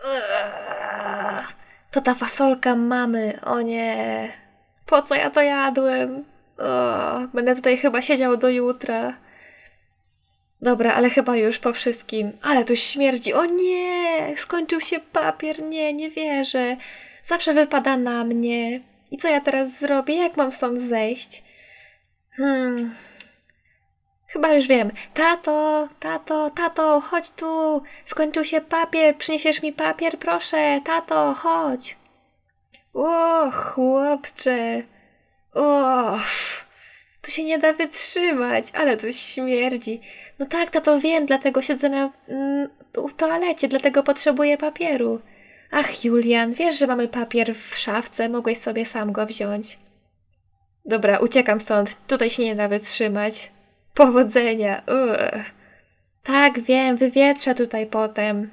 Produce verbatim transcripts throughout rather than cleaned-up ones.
Eee, To ta fasolka mamy, o nie. Po co ja to jadłem? O, będę tutaj chyba siedział do jutra. Dobra, ale chyba już po wszystkim. Ale tu śmierdzi. O nie! Skończył się papier. Nie, nie wierzę. Zawsze wypada na mnie. I co ja teraz zrobię? Jak mam stąd zejść? Hmm... Chyba już wiem. Tato, tato, tato, chodź tu. Skończył się papier. Przyniesiesz mi papier? Proszę. Tato, chodź. O, chłopcze. O, tu się nie da wytrzymać, ale tu śmierdzi. No tak, tato, wiem, dlatego siedzę na, mm, w toalecie, dlatego potrzebuję papieru. Ach, Julian, wiesz, że mamy papier w szafce, mogłeś sobie sam go wziąć. Dobra, uciekam stąd, tutaj się nie da wytrzymać. Powodzenia. Ugh. Tak, wiem, wywietrzę tutaj potem.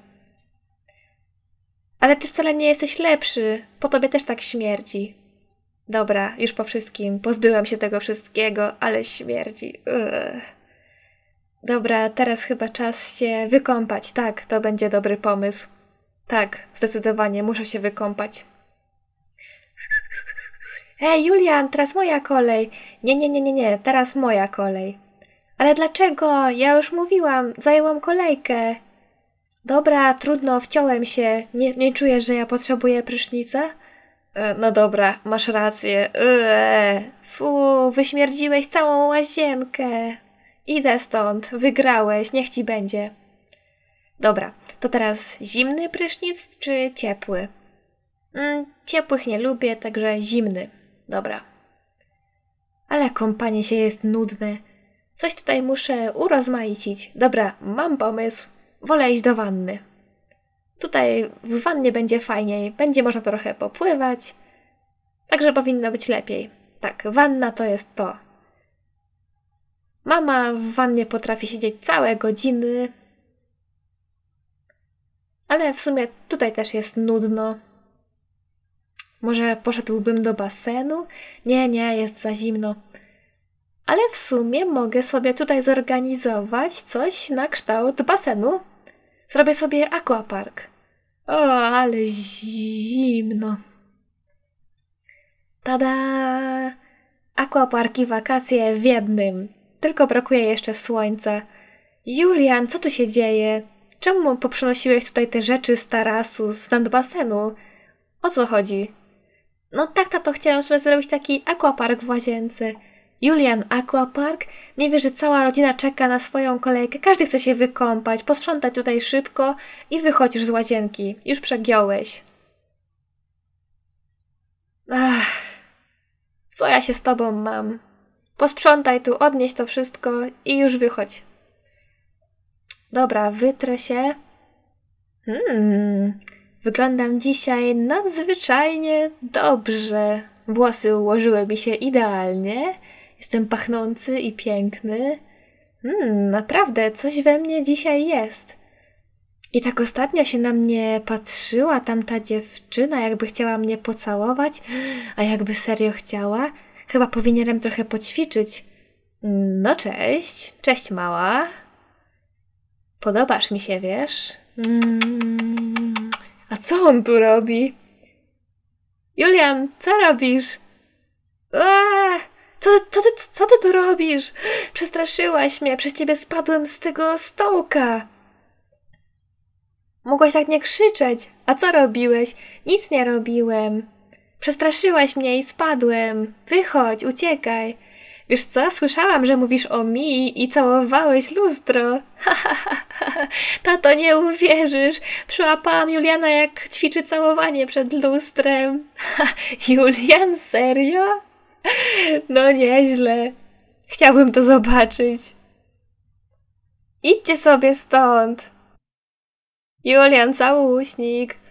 Ale ty wcale nie jesteś lepszy. Po tobie też tak śmierdzi. Dobra, już po wszystkim. Pozbyłam się tego wszystkiego, ale śmierdzi. Ugh. Dobra, teraz chyba czas się wykąpać. Tak, to będzie dobry pomysł. Tak, zdecydowanie, muszę się wykąpać. Ej, Julian, teraz moja kolej. Nie, nie, nie, nie, nie, teraz moja kolej. Ale dlaczego? Ja już mówiłam, zajęłam kolejkę. Dobra, trudno, wciąłem się. Nie, nie czujesz, że ja potrzebuję prysznica? E, no dobra, masz rację. Eee, fu, wyśmierdziłeś całą łazienkę. Idę stąd, wygrałeś, niech ci będzie. Dobra, to teraz zimny prysznic czy ciepły? Mm, ciepłych nie lubię, także zimny. Dobra. Ale kąpanie się jest nudne. Coś tutaj muszę urozmaicić. Dobra, mam pomysł. Wolę iść do wanny. Tutaj w wannie będzie fajniej. Będzie można trochę popływać. Także powinno być lepiej. Tak, wanna to jest to. Mama w wannie potrafi siedzieć całe godziny. Ale w sumie tutaj też jest nudno. Może poszedłbym do basenu? Nie, nie, jest za zimno. Ale w sumie mogę sobie tutaj zorganizować coś na kształt basenu. Zrobię sobie aquapark. O, ale zimno. Tada! Aquapark i wakacje w jednym. Tylko brakuje jeszcze słońca. Julian, co tu się dzieje? Czemu poprzynosiłeś tutaj te rzeczy z tarasu, z nad basenu? O co chodzi? No tak, tato, chciałam sobie zrobić taki aquapark w łazience. Julian, aquapark? Nie wiesz, że cała rodzina czeka na swoją kolejkę. Każdy chce się wykąpać, posprzątać tutaj szybko i wychodź już z łazienki. Już przegiąłeś. Ach, co ja się z tobą mam? Posprzątaj tu, odnieś to wszystko i już wychodź. Dobra, wytrę się. Hmm, wyglądam dzisiaj nadzwyczajnie dobrze. Włosy ułożyły mi się idealnie. Jestem pachnący i piękny. Hmm, naprawdę, coś we mnie dzisiaj jest. I tak ostatnio się na mnie patrzyła tamta dziewczyna, jakby chciała mnie pocałować, a jakby serio chciała. Chyba powinienem trochę poćwiczyć. No cześć, cześć mała. Podobasz mi się, wiesz? Mm. A co on tu robi? Julian, co robisz? Eee, co, co, ty, co ty tu robisz? Przestraszyłaś mnie, przez ciebie spadłem z tego stołka. Mogłaś tak nie krzyczeć. A co robiłeś? Nic nie robiłem. Przestraszyłaś mnie i spadłem. Wychodź, uciekaj. Wiesz co? Słyszałam, że mówisz o mi i całowałeś lustro. Tato, nie uwierzysz. Przyłapałam Juliana, jak ćwiczy całowanie przed lustrem. Julian, serio? No nieźle. Chciałbym to zobaczyć. Idźcie sobie stąd. Julian, całuśnik.